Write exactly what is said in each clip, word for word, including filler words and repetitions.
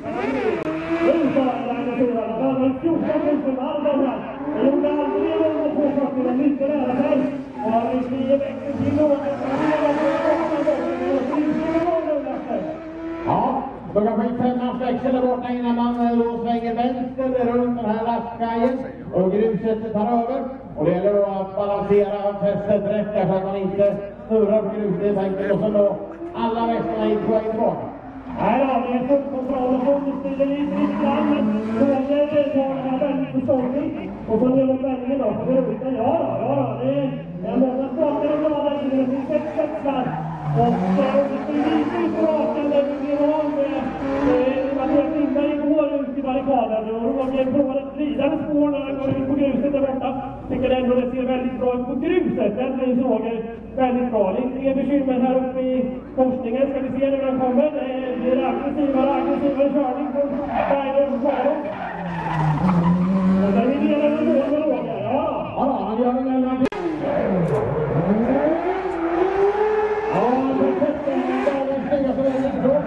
Nu tar jag den här turen. Det var fjorton tusen varv de här. Jag gjorde aldrig en gång på fyrtio, de lyfte nära sig. Och han lyfte i växten till året. Ja, då kan man femmans växel där borta innan man då svänger vänster runt den här lastkajen och gruset tar över. Och det gäller då att balansera fästet rätt där så att man inte snurrar på gruset helt enkelt. Och så då alla växlarna in på väg tillbaka. Nej då, det är full kontroll och fotbollsstilen lite lite grann, men Roger tar det här väldigt förståndigt. Och så gör de vändningen då, för det är roligt. Ja då, ja då, det är många starter och glada in, det finns sex växlar. Och det är lite utrakande, det blir av med Mattias Lindberg igår ut i barrikaden. Och Roger provar ett glidande spår när han går ut på gruset där borta. Tycker ändå det ser väldigt bra ut på gruset. Den blir Roger väldigt bra. Inga bekymmer här uppe i korsningen. Ska vi se när den kommer. Det blir aggressivare, aggressivare körning från Berger och Karos. Och där är det en mål med Roger. Ja, ja, han gör det mellan. Ja, det är fett. Det är så väldigt bra.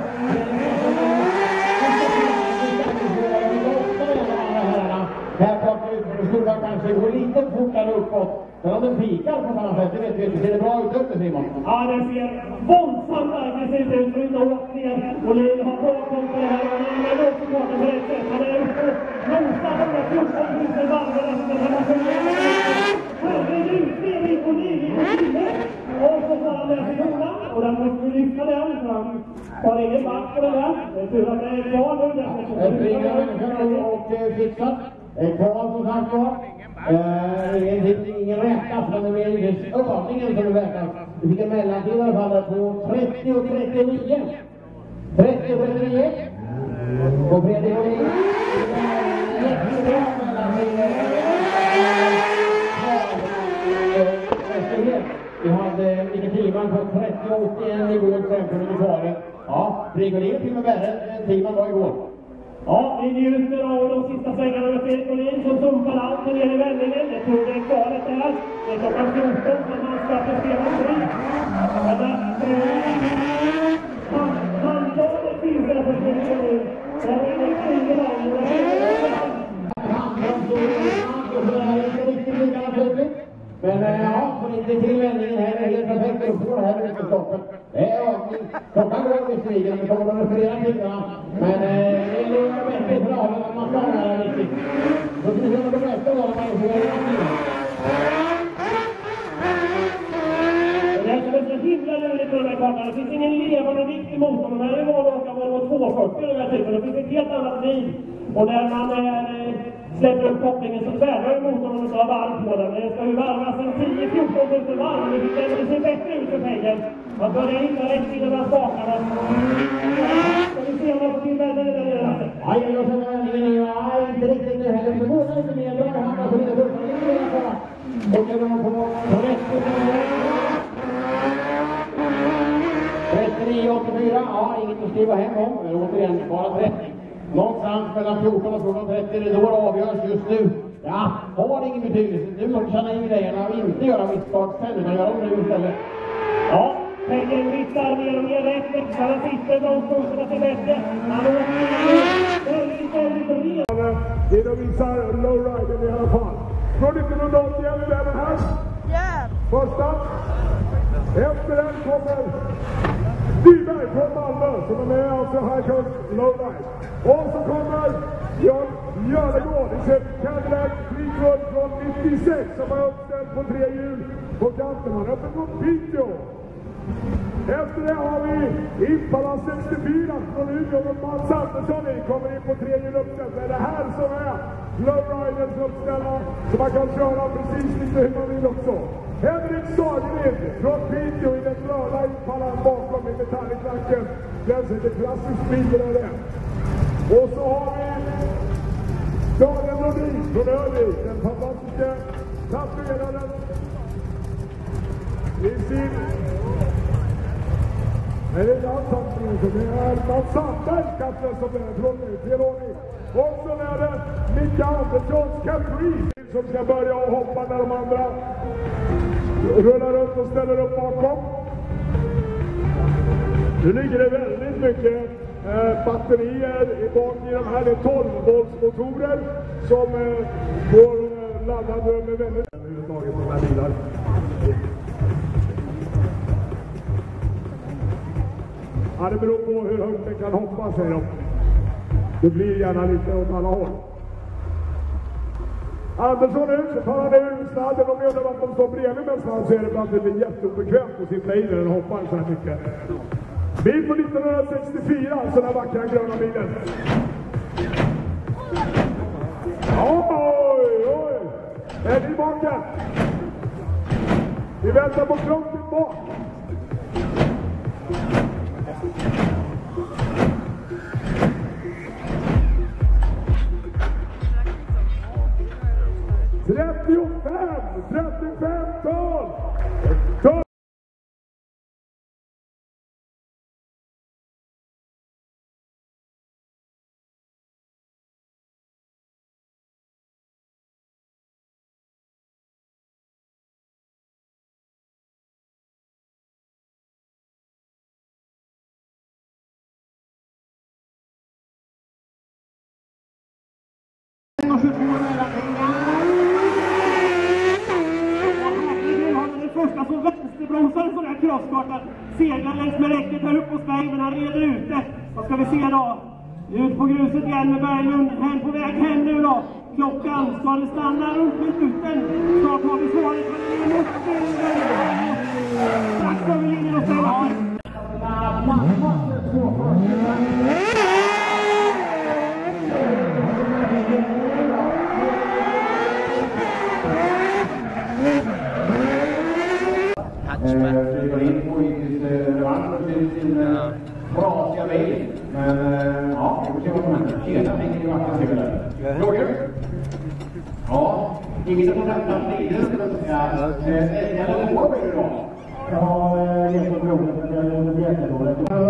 Här kommer ut, det skulle man kanske gå lite fortare uppåt. Men om den pikar på samma sätt, det vet vi inte. Ser det bra ut upp det, Simon? Ja, det ser våldsamt aggressivt ut för att inte åka ner. Och Lin har bra koll på det här. Och Lin är också på det på rätt sätt. Han är ute och nosar de där fjorton tusen varven efter den här personen. Herregud, ser vi på Lin i kostymen. Och så får han med sig kronan. Och den måste vi lyfta den. Han har ingen back på den där. Det är tur att det är kvar nu. Det springer människor och fixar. Kvar som sagt var. Uh, ingen, ingen räknas, men det är just övningen som räknas. Vi fick en mellantid i alla fall på trettio och trettionio. trettio och trettionio. Och Fredrik och Lin. Jättebra mellantid. Vi hade Mikael Timan på trettio och åttioen igår, exempel i kvalet. Ja, Fredrik till med värre än Timan var igår. Ja, vi njuter av de sista svängarna med Fredrik Olin som sumpar allt ner i vändningen. Jag tror det är kvalet det här. Det är klockan fjorton som man ska prestera strid. Handlaget finns det för Fredrik Olin. Det är en ingen av det. Men ja, får inte till vändningen här är helt perfekt och får det här ut i stoppen. Det är avning. Klockan går visserligen, vi kommer att referera till det. Men det är nog bättre i förhållanden än man ska ha här riktigt. Så ska vi se på nästa gång man får göra det. Det här som är så himla lurigt på den här kartan. Det finns ingen levande vikt i motorn. De här är van att åka Volvo tvåhundrafyrtio den här typen. Det finns ett helt annat liv. Och när man är... släpper upp kopplingen så svärar ju motorn om du har varv på den. Det ska ju varvas en tio till fjorton tusen varv. Det ser bättre ut för pengen. Man börjar hitta rätt innan man spakarna. Ska vi se om man får till vändningen där nere? Ja, jag gör sådana vändningen. Ja, inte riktigt nu heller. Det går lite mer. Jag har hamnat på lite bussar. Och jag går på trettio. trettionio åttiofyra. Ja, inget att skriva hem om. Men återigen, bara trettio. Någonstans mellan fjorton och trettio, det då avgörs just nu. Ja, har ingen betydelse. Nu måste känna in grejerna och inte göra misstag sen, utan göra det nu istället. Ja, pengen viftar mer och mer rätt. Växlarna sitter, de punkterna ser bättre. Han åker väldigt, väldigt ren. Det visar lowrider i alla fall. Från nittonhundraåttioett är den här. Första. Efter den kommer Dyberg från Malmö, som är alltså här kör lowrider. Och så kommer Björn Jörlegård i sin Cadillac Fleetwood från nittiosex som har uppställt på tre hjul på kanten. Han är uppe på video. Efter det har vi Impala sextiofyra från Umeå och Mats Andersson kommer in på tre hjul uppställt. Det är det här som är lowriders uppställda så man kan köra precis lite hur man vill också. Henrik Sagerlind från Piteå i den röda Impalan bakom i metallicklacken. Den sitter klassisk bil där det. Och så har vi Daniel Rodin från Örnvik, den fantastiska tatueraren i sin men det är ansamlingen som är Mats Sandberg katten som är från Teloni. Och så är det Micke Anderssons Capri som ska börja och hoppa när de andra rullar runt och ställer upp bakom. Nu ligger det väldigt mycket eh, batterier i bak i de här. Det är tolv volts motorer som eh, går eh, laddade med väldigt överhuvudtaget på de här bilar. Ja, det beror på hur högt den kan hoppa, säger de. Det blir gärna lite åt alla håll. Andersson ut, så tar han ur sladden och menar att de står bredvid, men så han ser det att det blir jätteobekvämt att sitta i när den hoppar så här mycket. Bil på nittonhundrasextiofyra, så den vackra gröna bilen. Oj, oj! Är ni baken? Vi väntar på klockan bak. trettiofem! trettiofem ton! Ton! Första som vänsterbromsar en sån här crosskarta seglar längs med räcket här uppe hos mig, men han reder ut det. Vad ska vi se då? Ut på gruset igen med Berglund, hem på väg hem nu då. Klockan, ska det stanna runt minuten? Snart har vi svaret på linjen och strax över linjen och ställa. Flyger in på revansch till sin brasiga bil. Men ja, vi får se vad som händer. Tjena, hänger i vackra seglar. Roger? Ja, inget att hämta tider skulle jag säga. Jag har en år idag. Jag har gett på blodet att jag är jättedåligt.